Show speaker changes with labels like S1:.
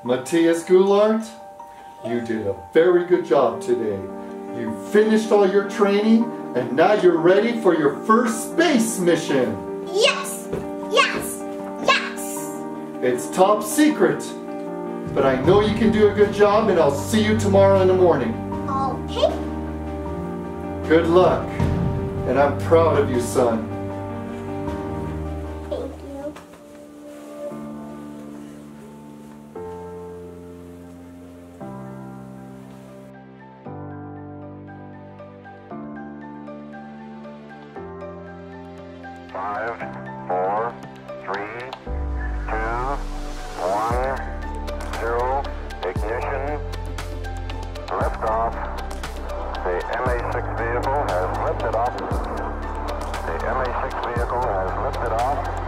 S1: Matthias Goulart, you did a very good job today. You finished all your training and now you're ready for your first space mission.
S2: Yes! Yes! Yes!
S1: It's top secret, but I know you can do a good job and I'll see you tomorrow in the morning.
S2: Okay.
S1: Good luck, and I'm proud of you, son.
S2: Thank you.
S3: Five, four, three, two, one, zero. Ignition. Liftoff. The MA6 vehicle has lifted off. The MA6 vehicle has lifted off.